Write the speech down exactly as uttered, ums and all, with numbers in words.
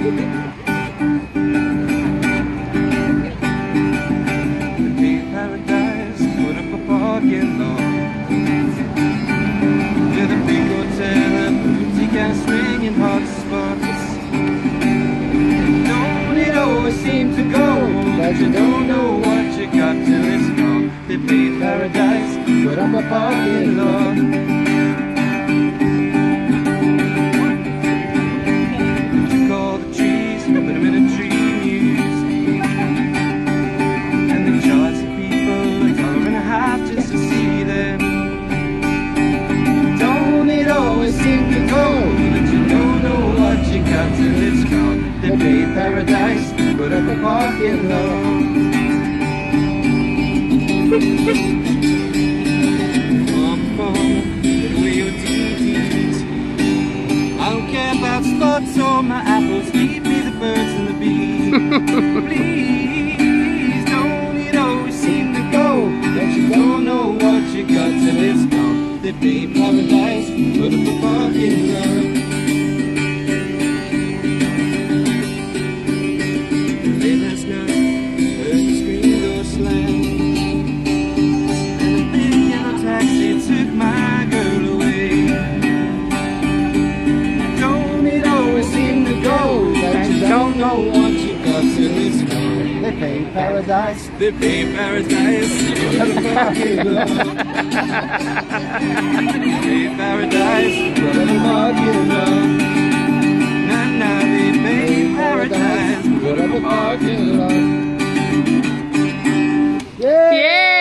They pay paradise, put up a parking lot with a big hotel and boutique and swinging hot spots. Don't it always seem to go, but you don't know what you got till it's gone. They pay paradise, put up a parking lot. Took all the trees, put them in a tree muse, and they charge the people a dollar and a half just to see them. Don't it always seem to go, but you don't know what you got till it's gone. They pay paradise, put up a parking lot. Come on, put away your D V Ds. I don't care about spots or my apples. Leave me the birds and the bees. Please, don't it always seem to go that you don't know what you got till it's gone. They pay paradise, put up a parking lot. Late last night, heard the screen door slam, and a big yellow taxi took my girl away. Don't it always seem to go that you don't know what you got till it's gone. They pay paradise, they pay paradise, put up a parking lot. They pay paradise, put up a parking lot. Nah, nah, they pay paradise, put up a parking lot. Yeah!